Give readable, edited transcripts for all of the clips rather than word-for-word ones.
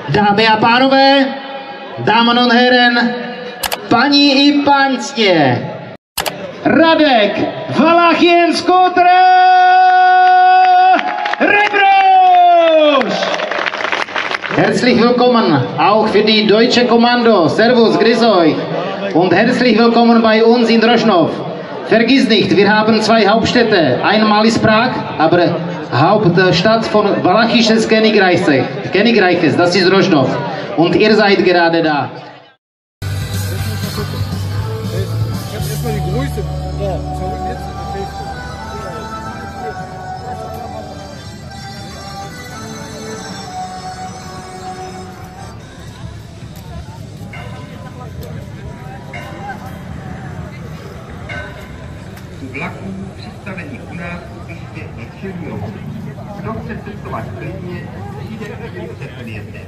Dámy a pánové, Damen und Herren, paní i pánstě, Radek Valachien-Scooter Rebrusch! Herzlich willkommen auch für die deutsche Kommando. Servus, grüß euch und herzlich willkommen bei uns in Droschnow. Vergiss nicht, wir haben zwei Hauptstädte. Einmal ist Prag, aber Hauptstadt von Walachisches Königreiches, das ist Droschnow. Und ihr seid gerade da. Vlaků přistavených u nás upište nečelí rohu. Kdo chce cestovat klidně, přijde chvíli před odjezdem.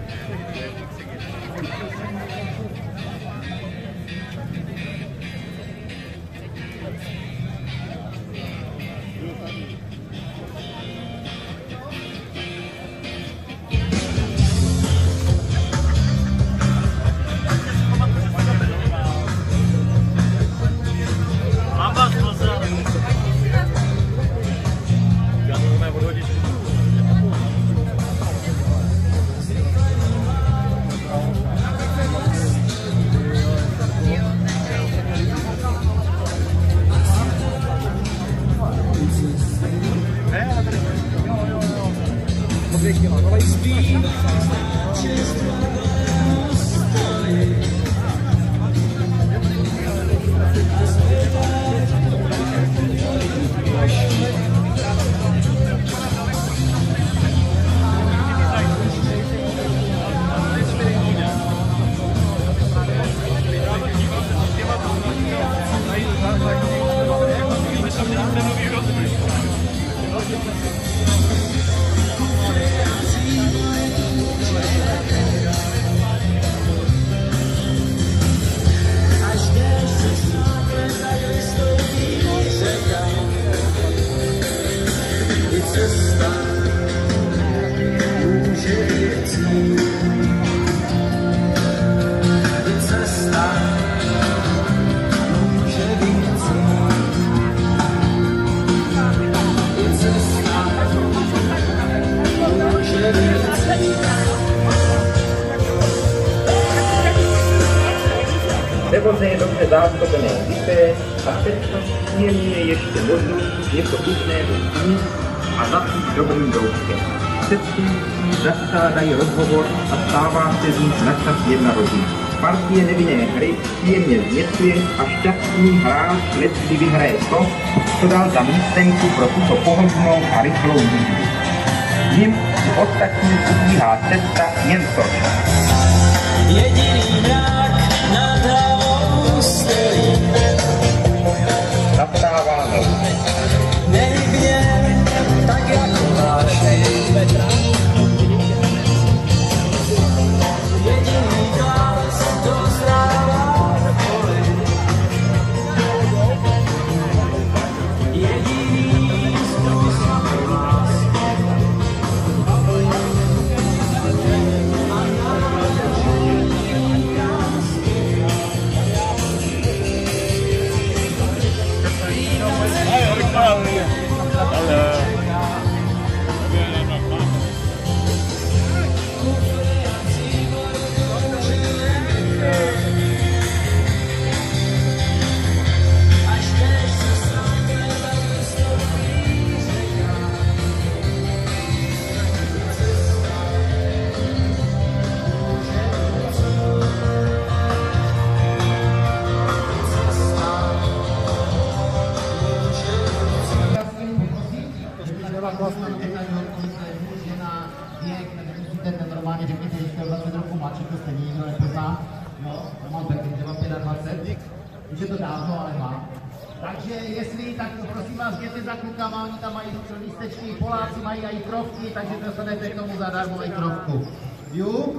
Převoze je dobře zásobené vité a představně je ještě možnost něco chutného sníst a zapít dobrým douškem. Cestující zakládají rozhovor a stává se z nich načas jedna rodina. Partie nevinné hry příjemně změstuje a šťastný hráč leckdy vyhraje to, co dal za místenku pro tuto pohodlnou a rychlou jízdu. Jim u ostatních ubíhá cesta jen sorka. Jediný mrak nad hlavou stojí. Nastává noc. Nehybně, tak jako vášeň. Jediný klas dozdává do poli. Jediný způsob lásky. Normálně řekněte, že jste 20 roku mladší, to stejně nikdo nepozná. No, mám taky, že mám 25. Už je to dávno, ale mám. Takže jestli, tak prosím vás, jděte za klukama, oni tam mají lístečky, Poláci mají i krovky, takže dostanete k tomu zadarmo i krovku. Jo?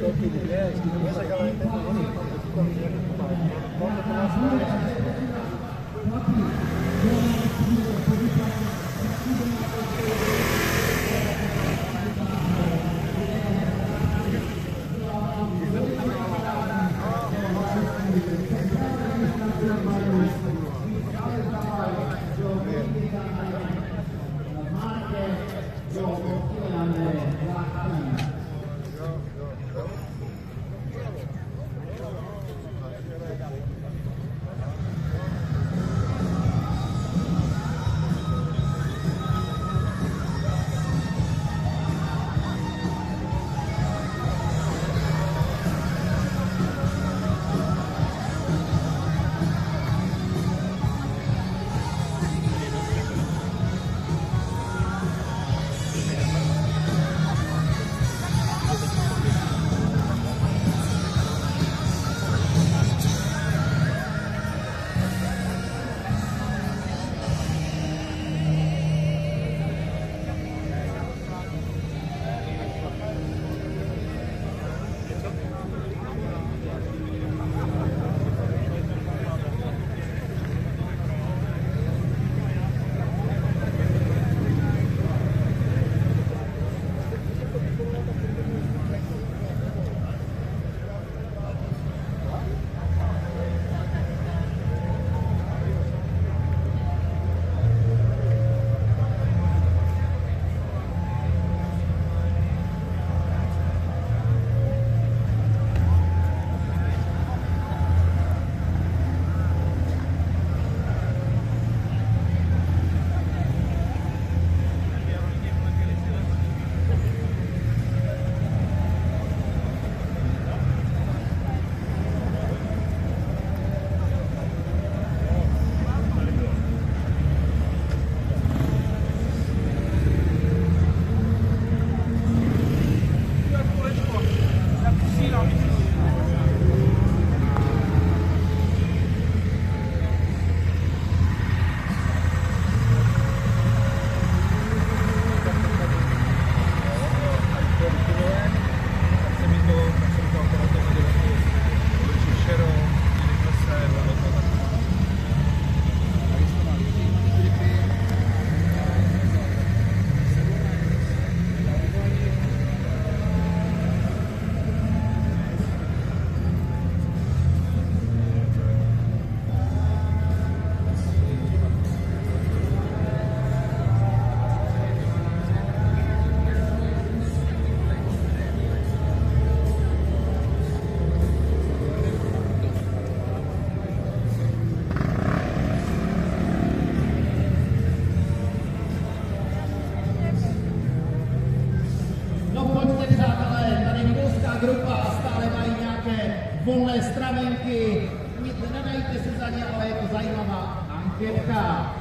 volné stravenky, nedajte se za ně, ale je to zajímavá anketka.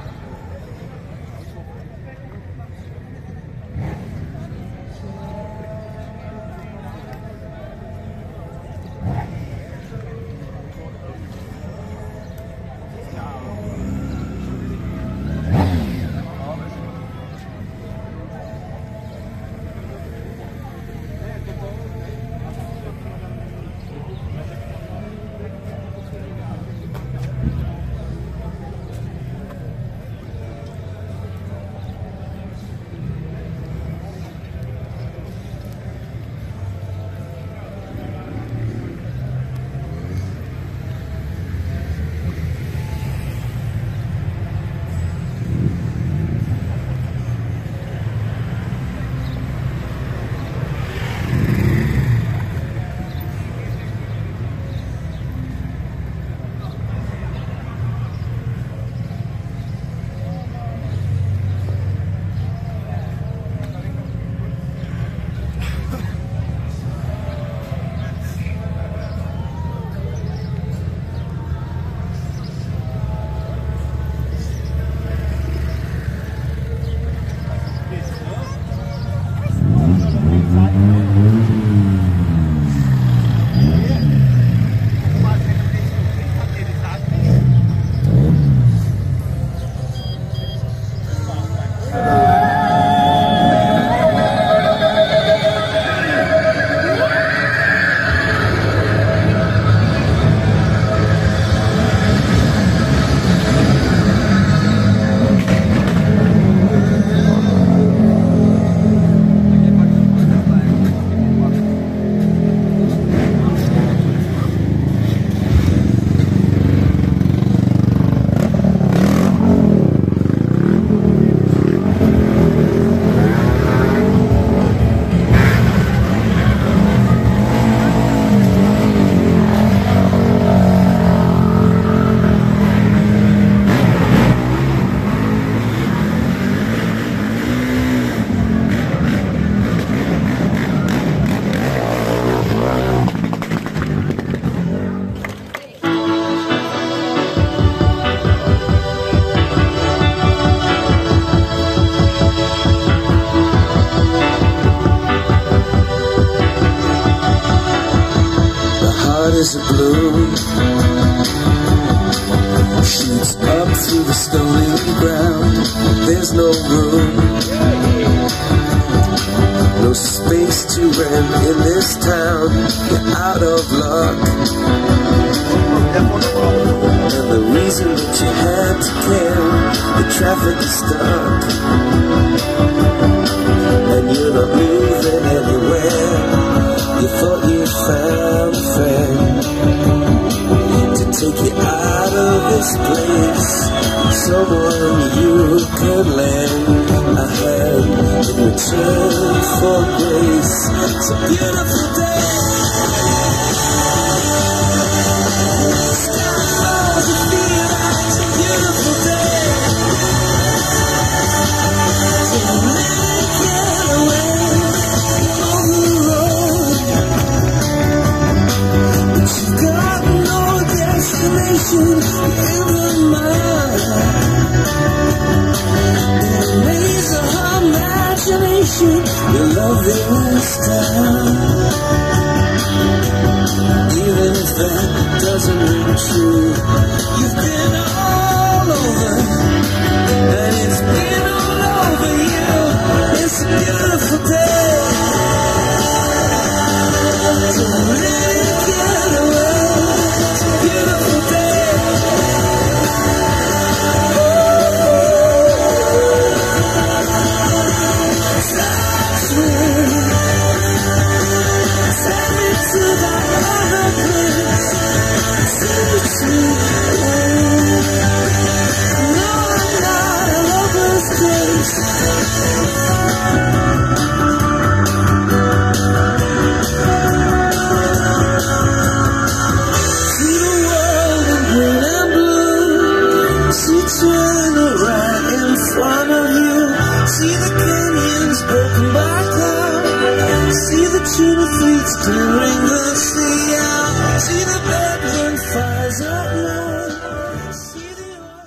heart is a blue, shoots up through the stony ground. There's no room, no space to rent in this town. You're out of luck, and the reason that you had to care, the traffic is stuck, and you're not moving anywhere. You thought you found a friend to take you out of this place, someone you could lend a hand in return for grace. It's a beautiful day. Stars that feel like it's a beautiful day. So let it get away on the road, but you've got no destination in the mind. In the maze of her imagination, your love is down. Even if that doesn't ring true, you've been all over, and it's been all over you. It's a beautiful day. So let it get away. It's a beautiful day. Touch me, send me to that other place. Send me to no, I'm not a lover's place. See the world in green and blue. See Turner right in front of you. See the canyons broken by cloud. See the tuna fleets clearing the sea out. See the bedroom fires up north. See the oil.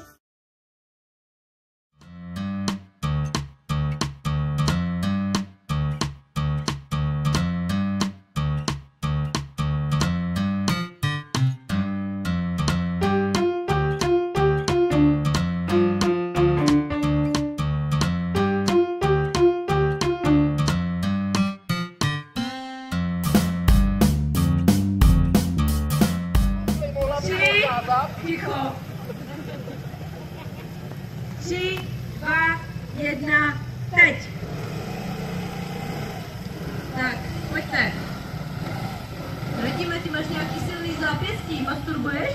Ticho. 3, 2, 1, teď. Tak, pojďte. Vidíme, ty máš nějaký silný zápěstí, masturbuješ?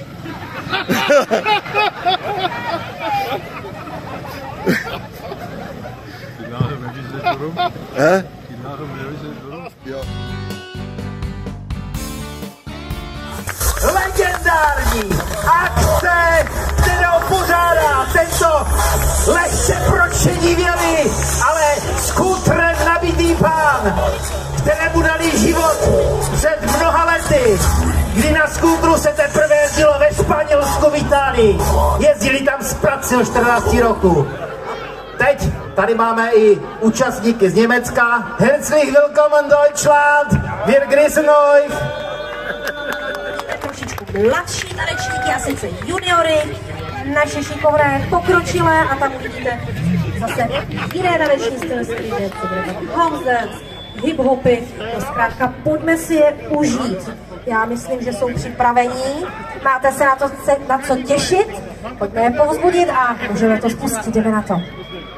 Legendární akce, kterou pořádá tento lehce pročenivělý, ale skútrem nabitý pán, kterému dali život před mnoha lety, kdy na skútru se teprve jezdilo ve Španělsku, v Itálii. Jezdili tam z prací o 14 roku. Teď tady máme i účastníky z Německa. Herzlich willkommen Deutschland, wir grüßen euch. Trošičku mladší tanečníky, a sice juniory, naše šikovné pokročilé, a tam uvidíte zase jiné taneční styly, co bude house dance, hip-hopy, no zkrátka pojďme si je užít. Já myslím, že jsou připravení, máte se na co těšit, pojďme je povzbudit a můžeme to spustit, jdeme na to.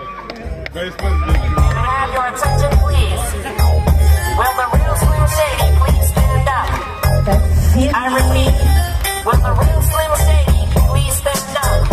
I repeat, will the real Slim Shady please stand up?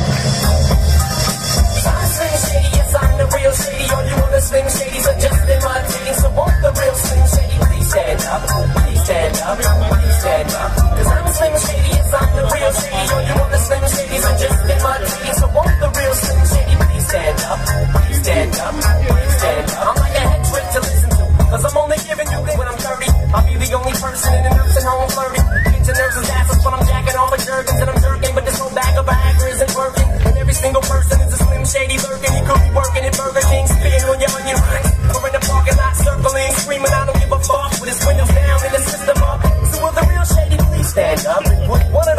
I'm Slim Shady, yes I'm the real Shady. All you other Slim Shadys are just imitating. So won't the real Slim Shady please stand up? Please stand up, please stand up. Cause I'm Slim Shady, yes I'm the real Shady. All you other Slim Shadys are just imitating. So won't the real Slim Shady please stand up? Please stand up, please stand up. I'm like a head trick to listen to, cause I'm only giving you this when I'm 30. I'll be the only person in a nursing home flirting. Pinching nerves and asses when I'm jacking all the jerkins and I'm jerking. But this whole bag of Viagra isn't working. And every single person is a Slim Shady lurking. He could be working at Burger King, spitting on your onion rings. Or in the parking lot circling, screaming I don't give a fuck. With his windows down and the system up. So will the real Shady please One